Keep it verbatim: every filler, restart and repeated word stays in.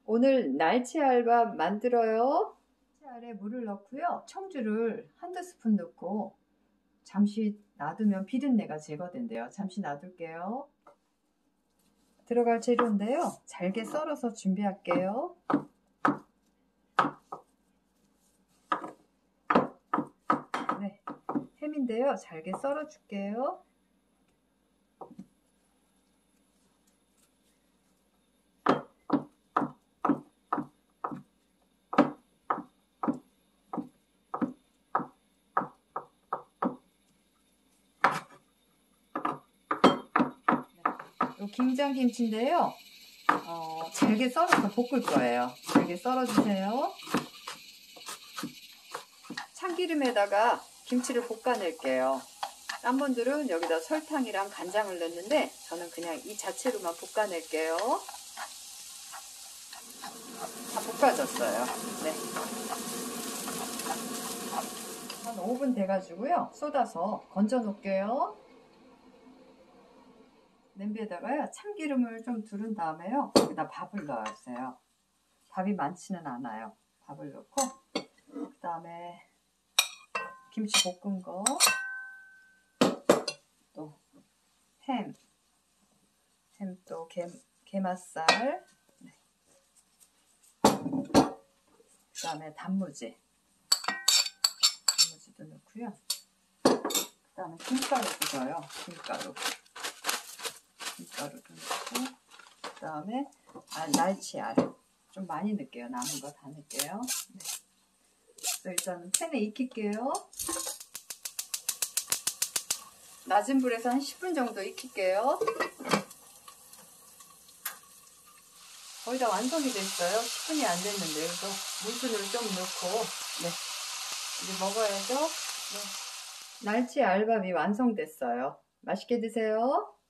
오늘 날치알밥 만들어요. 날치알에 물을 넣고요. 청주를 한두 스푼 넣고 잠시 놔두면 비린내가 제거된대요. 잠시 놔둘게요. 들어갈 재료인데요. 잘게 썰어서 준비할게요. 네, 햄인데요. 잘게 썰어 줄게요. 요 김장김치인데요. 어, 잘게 썰어서 볶을 거예요. 잘게 썰어주세요. 참기름에다가 김치를 볶아낼게요. 딴 분들은 여기다 설탕이랑 간장을 넣는데 저는 그냥 이 자체로만 볶아낼게요. 다 볶아졌어요. 네. 한 오 분 돼가지고요. 쏟아서 건져 놓을게요. 냄비에다가요. 참기름을 좀 두른 다음에요. 여기다 밥을 넣어주세요. 밥이 많지는 않아요. 밥을 넣고 그 다음에 김치 볶은 거, 또 햄, 햄 또 게, 게맛살, 네. 그 다음에 단무지, 단무지도 넣고요. 그 다음에 김가루도 넣어요. 김가루, 김가루도 넣고, 그 다음에 아, 날치알 좀 많이 넣을게요. 남은 거 다 넣을게요. 네. 그래서 일단은 팬에 익힐게요. 낮은 불에서 한 십 분 정도 익힐게요. 거의 다 완성이 됐어요. 십 분이 안 됐는데, 그래서 물기를 좀 넣고, 네. 이제 먹어야죠. 네. 날치 알밥이 완성됐어요. 맛있게 드세요.